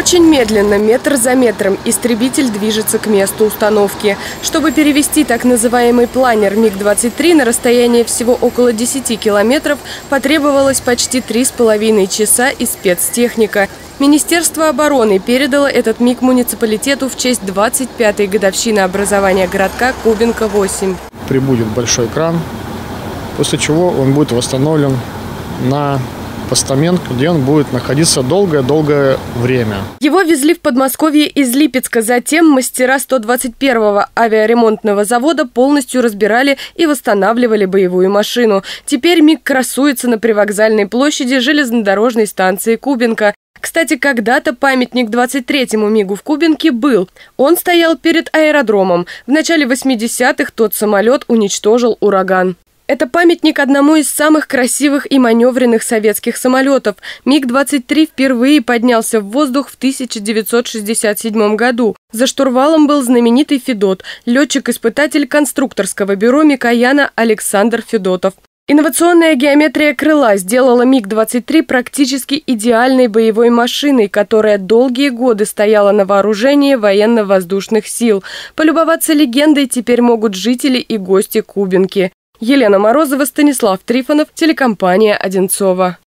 Очень медленно, метр за метром, истребитель движется к месту установки. Чтобы перевести так называемый планер МиГ-23 на расстояние всего около 10 километров, потребовалось почти 3,5 часа и спецтехника. Министерство обороны передало этот МиГ муниципалитету в честь 25-й годовщины образования городка Кубинка-8. Прибудет большой кран, после чего он будет восстановлен на постамент, где он будет находиться долгое-долгое время. Его везли в Подмосковье из Липецка. Затем мастера 121-го авиаремонтного завода полностью разбирали и восстанавливали боевую машину. Теперь МиГ красуется на привокзальной площади железнодорожной станции Кубинка. Кстати, когда-то памятник 23-му МиГу в Кубинке был. Он стоял перед аэродромом. В начале 80-х тот самолет уничтожил ураган. Это памятник одному из самых красивых и маневренных советских самолетов. МиГ-23 впервые поднялся в воздух в 1967 году. За штурвалом был знаменитый Федот, летчик-испытатель конструкторского бюро Микояна Александр Федотов. Инновационная геометрия крыла сделала МиГ-23 практически идеальной боевой машиной, которая долгие годы стояла на вооружении военно-воздушных сил. Полюбоваться легендой теперь могут жители и гости Кубинки. Елена Морозова, Станислав Трифонов, телекомпания «Одинцово».